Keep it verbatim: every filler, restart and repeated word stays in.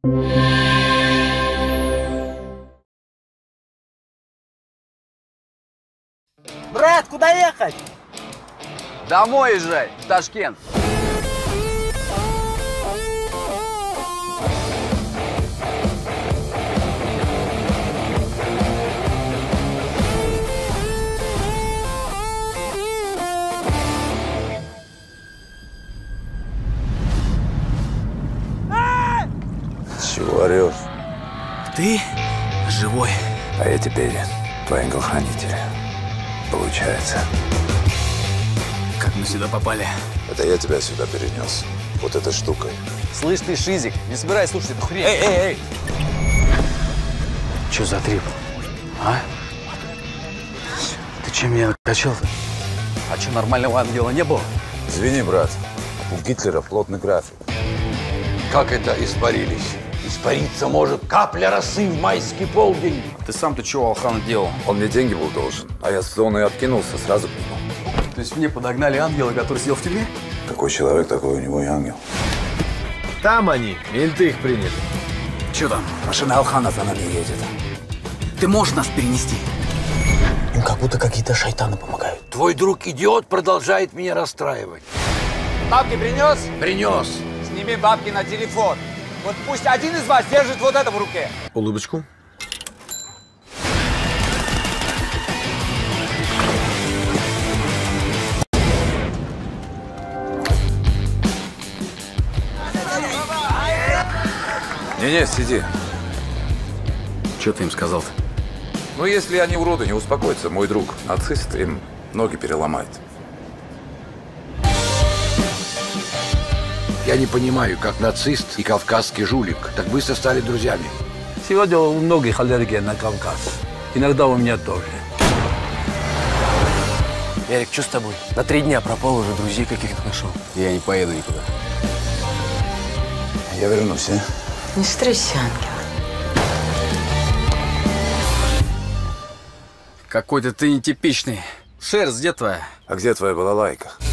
Брат, куда ехать? Домой езжай, в Ташкент. Чего орешь? Ты живой. А я теперь твой ангел-хранитель. Получается. Как мы сюда попали? Это я тебя сюда перенес. Вот этой штукой. Слышь ты, Шизик, не собирай слушать эту хрень. Эй, эй, эй! Че за трип? А? Ты чем меня накачал-то? А че, нормального ангела не было? Извини, брат. У Гитлера плотный график. Как это испарились? Испариться может капля росы в майский полдень. Ты сам-то чего, Алхан, делал? Он мне деньги был должен, а я с зоны откинулся, сразу понял. То есть мне подогнали ангела, который сидел в тюрьме? Какой человек, такой у него и ангел. Там они, менты их приняли. Че там? Машина Алхана за нами едет. Ты можешь нас перенести? Им как будто какие-то шайтаны помогают. Твой друг-идиот продолжает меня расстраивать. Бабки принес? Принес. Сними бабки на телефон. Вот пусть один из вас держит вот это в руке. Улыбочку. Не-не, сиди. Че ты им сказал-то? Ну, если они уроды, не успокоятся, мой друг нацист им ноги переломает. Я не понимаю, как нацист и кавказский жулик так быстро стали друзьями. Сегодня у многих аллергия на Кавказ. Иногда у меня тоже. Ярик, что с тобой? На три дня пропал, уже друзей каких-то нашел. Я не поеду никуда. Я вернусь, а? Не стресси, ангел. Какой-то ты нетипичный. Шерсть, где твоя? А где твоя балалайка?